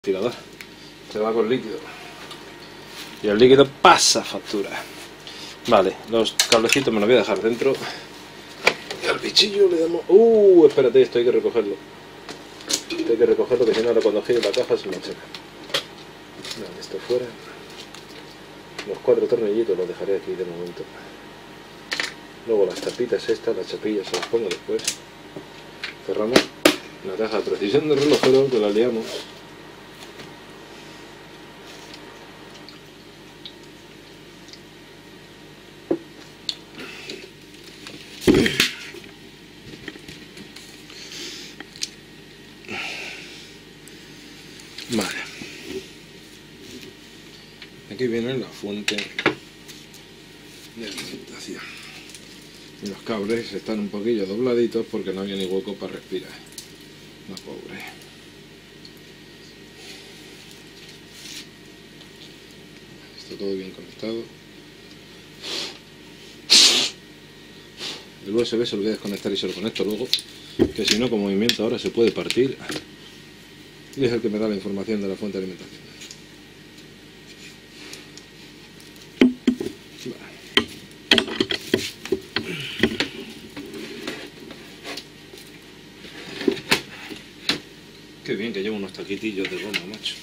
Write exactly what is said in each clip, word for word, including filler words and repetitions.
ventilador, se va con líquido y el líquido pasa factura. Vale, los cablecitos me los voy a dejar dentro y al bichillo le damos... Uh, espérate, esto hay que recogerlo. Esto hay que recogerlo, que si no ahora cuando gire la caja se machaca. Vale, esto fuera. Los cuatro tornillitos los dejaré aquí de momento. Luego las tapitas estas, las chapillas se las pongo después. Cerramos la caja de precisión del relojero, que la liamos. Vale, aquí viene la fuente de alimentación y los cables están un poquillo dobladitos porque no había ni hueco para respirar. No, pobre. Está todo bien conectado. El U S B se lo voy a desconectar y se lo conecto luego, que si no, con movimiento ahora se puede partir. Y es el que me da la información de la fuente de alimentación. Qué bien que llevo unos taquitillos de goma, macho.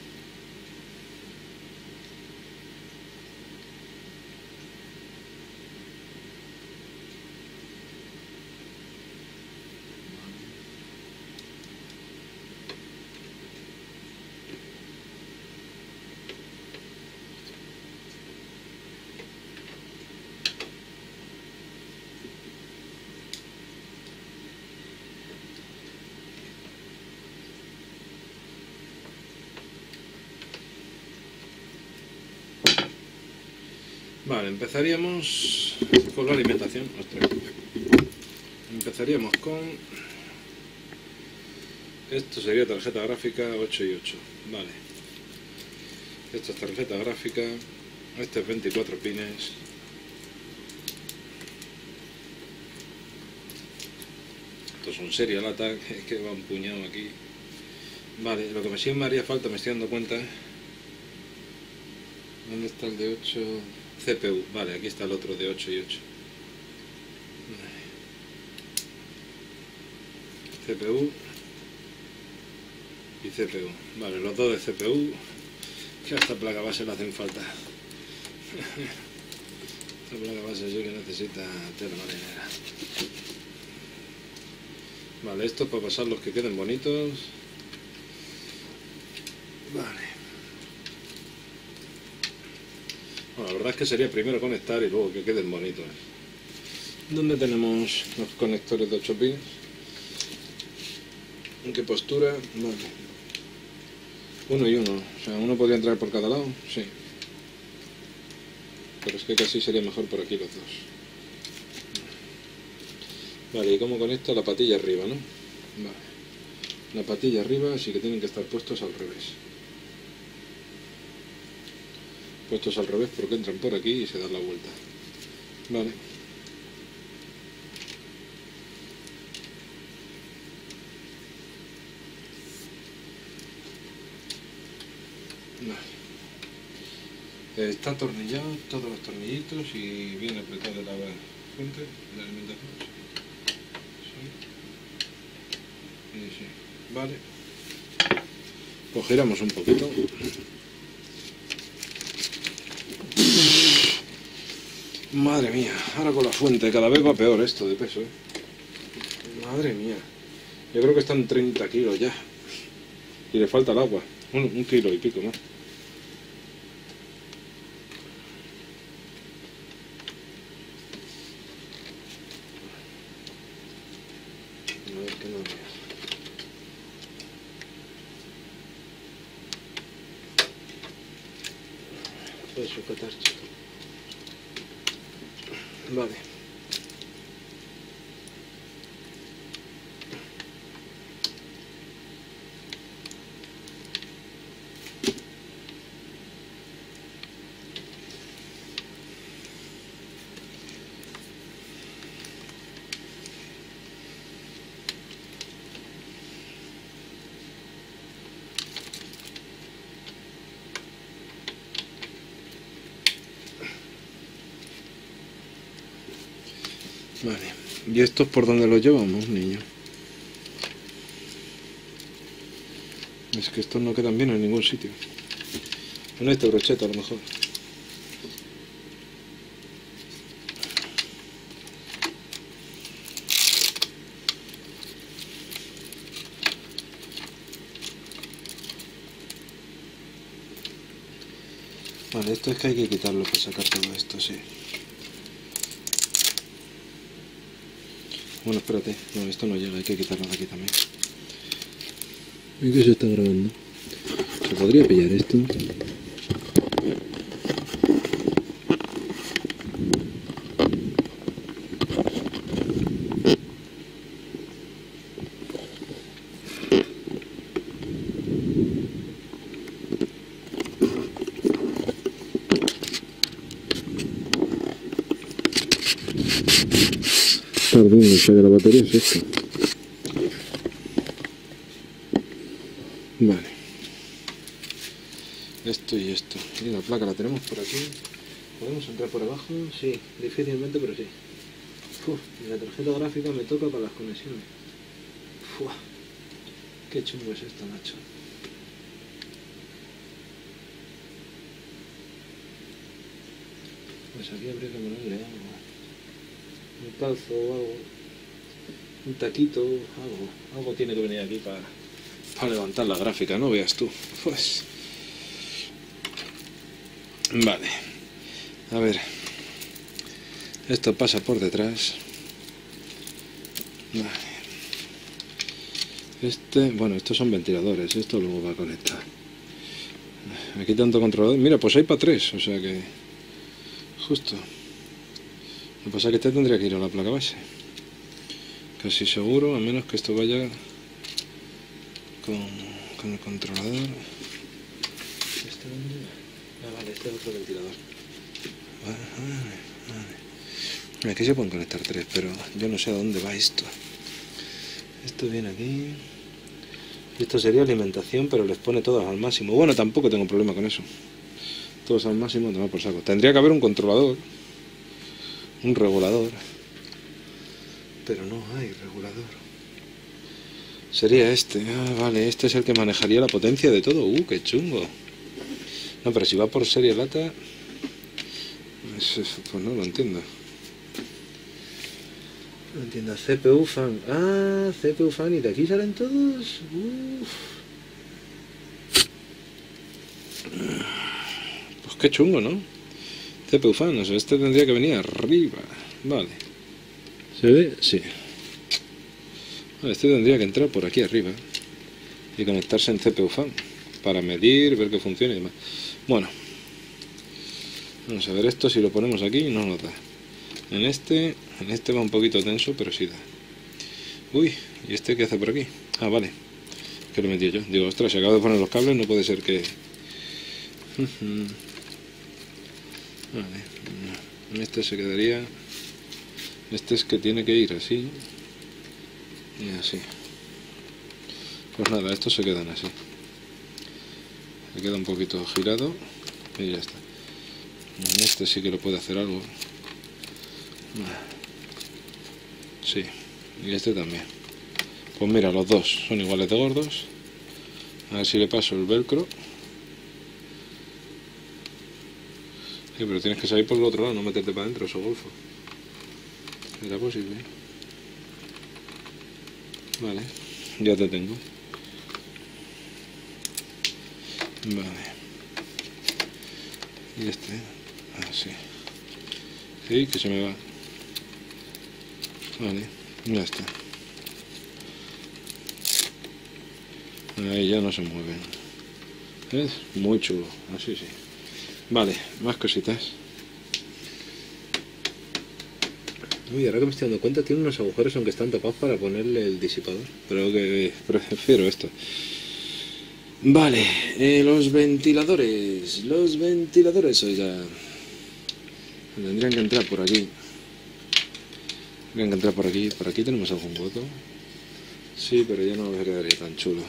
Vale, empezaríamos con la alimentación. Ostras. Empezaríamos con... Esto sería tarjeta gráfica ocho y ocho. Vale. Esto es tarjeta gráfica. Este es veinticuatro pines. Esto es un serial attack, es que va un puñado aquí. Vale, lo que me sí me haría falta, me estoy dando cuenta. ¿Dónde está el de ocho? C P U, vale, aquí está el otro de ocho y ocho. C P U y C P U, vale, los dos de C P U, que a esta placa base le hacen falta. Esta placa base sí que necesita tela marinera. Vale, esto para pasar los que queden bonitos. Vale. Bueno, la verdad es que sería primero conectar y luego que queden bonitos. ¿Dónde tenemos los conectores de ocho pines? ¿En qué postura? Vale. Uno y uno. O sea, uno podría entrar por cada lado, sí. Pero es que casi sería mejor por aquí los dos. Vale, ¿y cómo conecto la patilla arriba, no? Vale. La patilla arriba, así que tienen que estar puestos al revés. Puestos al revés porque entran por aquí y se dan la vuelta. Vale. Vale. Está atornillado todos los tornillitos y viene apretado la fuente de alimentación. Sí. Sí, sí. Vale. Pues giramos un poquito. Madre mía, ahora con la fuente cada vez va peor esto de peso, ¿eh? Madre mía, yo creo que están treinta kilos ya y le falta el agua, bueno, un kilo y pico más. A ver qué no veo. Puedes sujetar, chico. Vale. Vale. ¿Y estos por dónde los llevamos, niño? Es que estos no quedan bien en ningún sitio. En este brocheta a lo mejor. Vale, esto es que hay que quitarlo para sacar todo esto, sí. Bueno, espérate, no, esto no llega, hay que quitarlo de aquí también. ¿Y qué se está grabando? ¿Se podría pillar esto? Perdón, o sea que la batería es esta. Vale. Esto y esto. Y la placa la tenemos por aquí. ¿Podemos entrar por abajo? Sí, difícilmente, pero sí. Uf, y la tarjeta gráfica me toca para las conexiones. Uf, qué chungo es esto, macho. Pues aquí habría que ponerle algo. Un calzo o algo. Un taquito, algo. Algo tiene que venir aquí para, para levantar la gráfica, no veas tú. Pues. Vale. A ver. Esto pasa por detrás. Vale. Este, bueno, estos son ventiladores, esto luego va a conectar. Aquí tanto controlador. Mira, pues hay para tres, o sea que. Justo. Lo que pasa es que este tendría que ir a la placa base. Casi seguro, a menos que esto vaya con, con el controlador. ¿Este dónde? Ah, vale, este es otro ventilador. Vale, vale. Aquí se pueden conectar tres, pero yo no sé a dónde va esto. Esto viene aquí. Y esto sería alimentación, pero les pone todas al máximo. Bueno, tampoco tengo problema con eso. Todos al máximo, tomar por saco. Tendría que haber un controlador, un regulador, pero no hay regulador. Sería este. Ah, vale, este es el que manejaría la potencia de todo. Uh, qué chungo. No, pero si va por serie lata, pues no lo entiendo. No entiendo. C P U fan. Ah, C P U fan, y de aquí salen todos. Uf. Pues qué chungo, ¿no? C P U fan, o sea, este tendría que venir arriba. Vale. ¿Se ve? Sí. Vale, este tendría que entrar por aquí arriba y conectarse en C P U fan para medir, ver que funcione y demás. Bueno. Vamos a ver esto, si lo ponemos aquí no nos da. En este, en este va un poquito tenso, pero sí da. Uy, ¿y este qué hace por aquí? Ah, vale. Que lo metí yo. Digo, ostras, si acabo de poner los cables, no puede ser que... Vale. Este se quedaría... Este es que tiene que ir así. Y así. Pues nada, estos se quedan así. Se queda un poquito girado. Y ya está. En este sí que lo puede hacer algo. Sí, y este también. Pues mira, los dos son iguales de gordos. A ver si le paso el velcro. Sí, pero tienes que salir por el otro lado, no meterte para adentro, eso golfo. ¿Será posible? Vale, ya te tengo. Vale. Y este, así. Sí, que se me va. Vale, ya está. Ahí ya no se mueven. ¿Ves? Muy chulo, así sí. Vale, más cositas. Uy, ahora que me estoy dando cuenta, tiene unos agujeros aunque están tapados para ponerle el disipador. Pero que prefiero esto. Vale, eh, los ventiladores. Los ventiladores, oiga. Tendrían que entrar por aquí. Tendrían que entrar por aquí. Por aquí tenemos algún voto. Sí, pero ya no me quedaría tan chulo.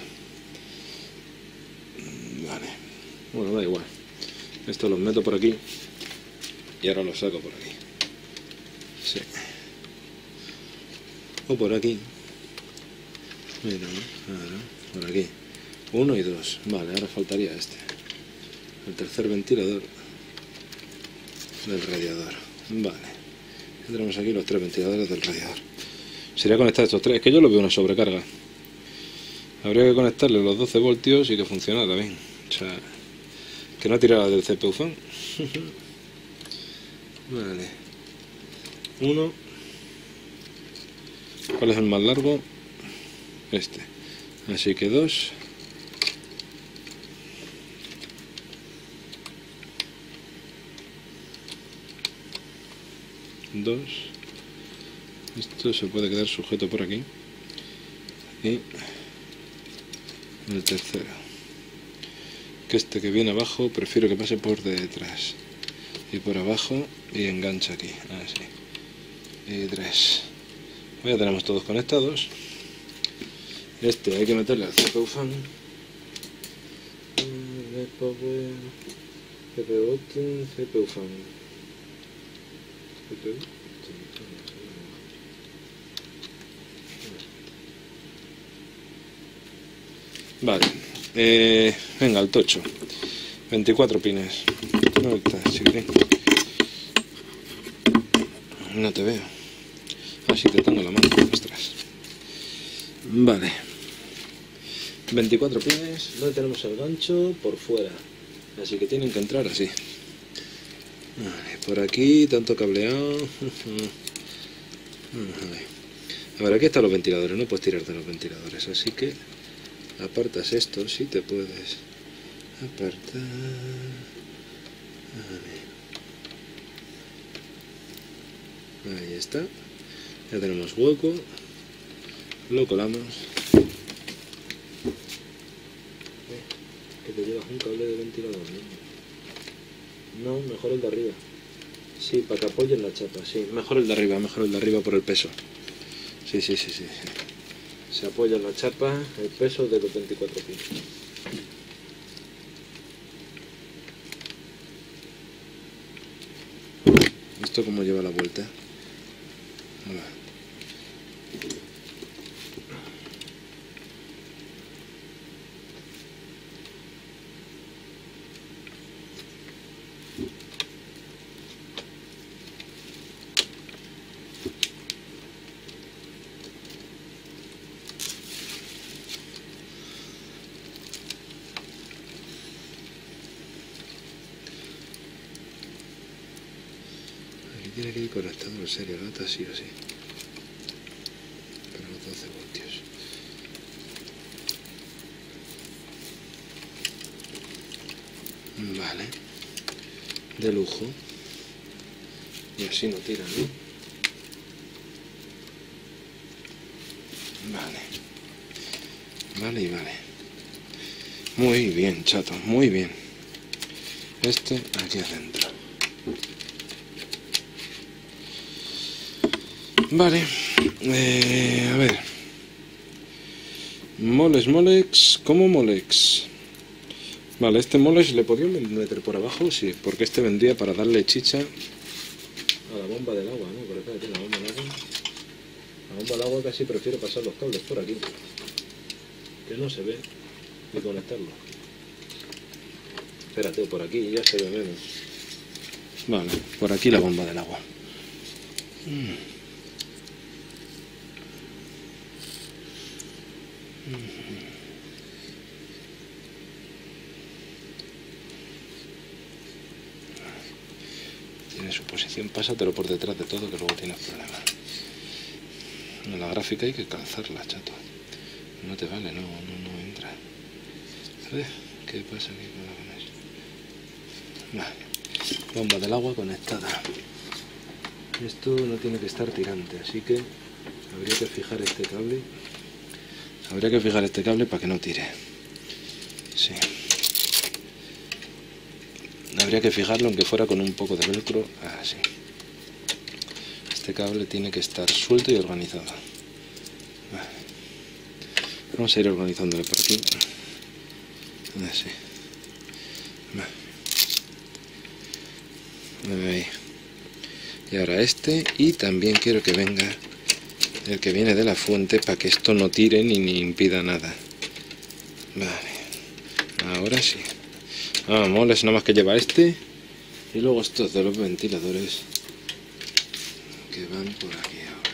Vale. Bueno, da igual. Esto los meto por aquí. Y ahora los saco por aquí. Sí. o por aquí. Mira, claro, por aquí. Uno y dos. Vale, ahora faltaría este. El tercer ventilador del radiador. Vale. Tendremos aquí los tres ventiladores del radiador. Sería conectar estos tres. Es que yo lo veo una sobrecarga. Habría que conectarle los doce voltios y que funcionara bien. O sea, que no tirara del C P U fan. Vale. Uno. ¿Cuál es el más largo? Este. Así que dos. Dos. Esto se puede quedar sujeto por aquí. Y el tercero. Que este que viene abajo prefiero que pase por detrás. Y por abajo y engancha aquí. Así. Y tres. Ya tenemos todos conectados. Este hay que meterle al C P U fan. C P U C P U fan. C P U. Vale. Eh, venga, al tocho. veinticuatro pines. ¿Dónde estás, chiquitín? No te veo. Así te tengo la mano. Ostras. Vale. veinticuatro pines. ¿Dónde tenemos el gancho? Por fuera. Así que tienen que entrar así. Vale, por aquí, tanto cableado. A ver, aquí están los ventiladores. No puedes tirar de los ventiladores. Así que apartas esto si te puedes apartar. Vale. Ahí está. Ya tenemos hueco. Lo colamos. Que te llevas un cable de ventilador, ¿no? No, mejor el de arriba. Sí, para que apoyen la chapa, sí. Mejor el de arriba, mejor el de arriba por el peso. Sí, sí, sí, sí. Se apoya en la chapa el peso de los veinticuatro pines. ¿Esto cómo lleva la vuelta? Vale. Tiene que ir conectado en serio, lata sí o sí. Para los doce voltios. Vale. De lujo. Y así no tira, ¿no? Vale. Vale y vale. Muy bien, chato, muy bien. Este aquí adentro. Vale, eh, a ver, Molex, Molex, ¿cómo Molex? Vale, este Molex le podíamos meter por abajo, sí, porque este vendría para darle chicha a la bomba del agua, ¿no? Por acá tiene la bomba del agua. La bomba del agua casi prefiero pasar los cables por aquí, que no se ve, y conectarlo. Espérate, por aquí ya se ve menos. Vale, por aquí la bomba del agua. Mm. Tiene su posición, pásatelo por detrás de todo que luego tienes problemas. En la gráfica hay que calzarla, chato. No te vale, no, no, no entra. A ver, ¿qué pasa aquí con la Vale. Bomba del agua conectada. Esto no tiene que estar tirante, así que habría que fijar este cable. Habría que fijar este cable para que no tire. Sí. Habría que fijarlo aunque fuera con un poco de velcro. Así. Este cable tiene que estar suelto y organizado. Vale. Vamos a ir organizándolo por aquí. Así. Vale. Ahí. Y ahora este. Y también quiero que venga el que viene de la fuente, para que esto no tire ni, ni impida nada. Vale, ahora sí. Vamos, es nada más que lleva este y luego estos de los ventiladores que van por aquí ahora.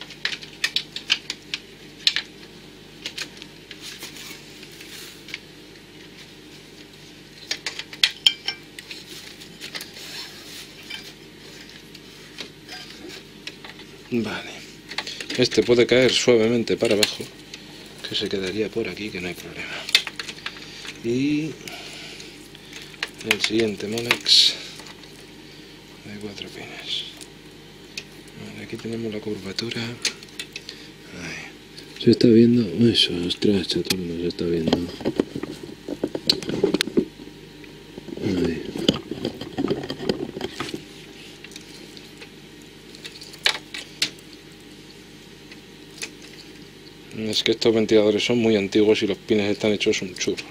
Vale, este puede caer suavemente para abajo, que se quedaría por aquí, que no hay problema. Y el siguiente Molex de cuatro pines. Vale, aquí tenemos la curvatura. Ahí. Se está viendo eso, ostras, chatón, no se está viendo. Ahí. Es que estos ventiladores son muy antiguos y los pines están hechos un churro.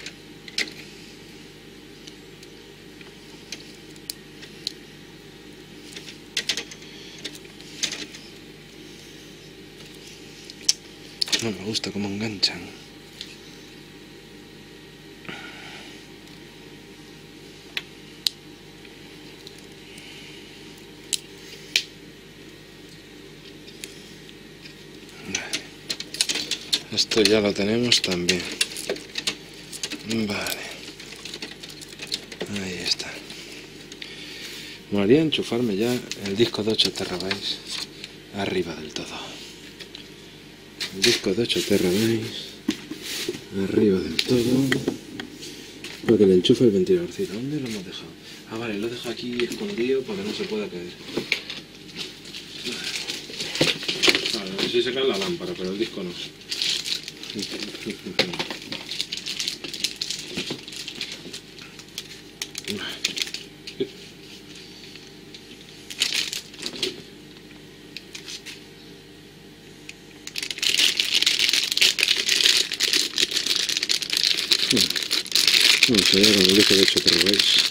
No me gusta cómo enganchan. Esto ya lo tenemos también. Vale. Ahí está. Me haría enchufarme ya el disco de ocho terabytes arriba del todo. El disco de ocho terabytes arriba del todo. Para que le enchufe el ventiladorcito. ¿Dónde lo hemos dejado? Ah, vale, lo dejo aquí escondido para que no se pueda caer. Vale, a ver si se cae la lámpara, pero el disco no. Vamos a ver con el disco de ocho terabytes.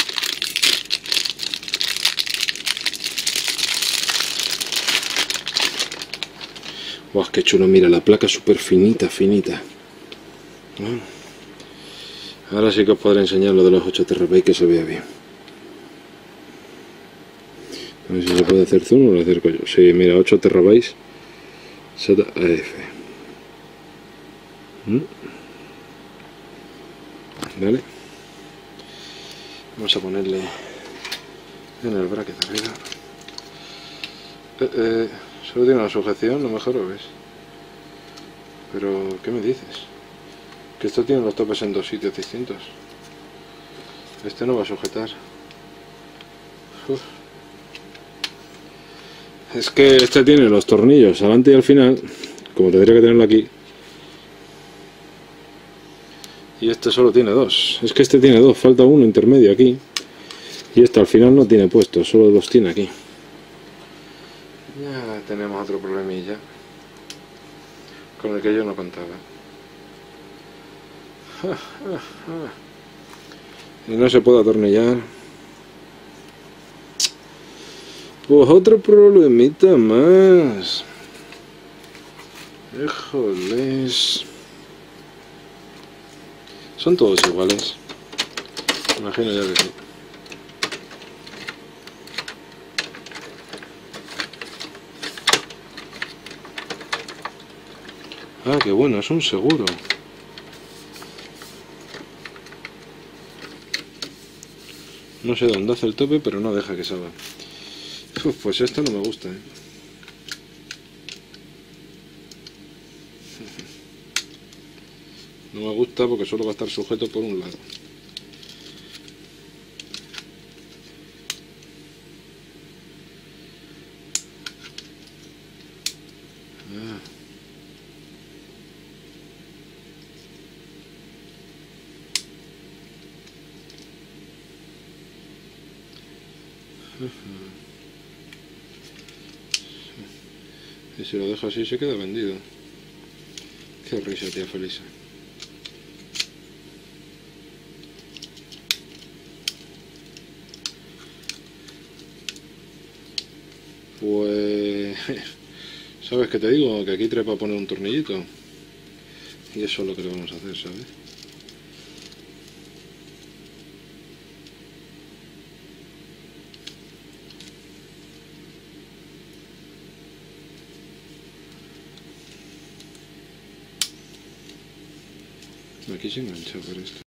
Buah, qué chulo, mira, la placa súper finita, finita. ¿No? Ahora sí que os podré enseñar lo de los ocho terabytes que se vea bien. A ver si se puede hacer zoom o lo acerco yo. Sí, mira, ocho terabytes Z A F. ¿Mm? Vale. Vamos a ponerle en el bracket de arriba. Eh, eh, solo tiene una sujeción, lo mejor lo ves. Pero, ¿qué me dices? Que esto tiene los topes en dos sitios distintos. Este no va a sujetar. Uf. Es que este tiene los tornillos adelante y al final, como tendría que tenerlo aquí. Y este solo tiene dos. Es que este tiene dos, falta uno intermedio aquí. Y este al final no tiene puesto, solo los tiene aquí. Ya tenemos otro problemilla con el que yo no contaba. Y no se puede atornillar. Pues otro problemita más. Híjoles. Son todos iguales. Imagino ya que sí. Ah, qué bueno, es un seguro. No sé dónde hace el tope, pero no deja que salga. Uf, pues esto no me gusta, ¿eh? No me gusta porque solo va a estar sujeto por un lado. Ah. Y si lo dejo así se queda vendido. Qué risa, tía Felisa. Pues ¿Sabes qué te digo? Que aquí trepa a poner un tornillito. Y eso es lo que le vamos a hacer, ¿sabes? Aquí se engancha por esto.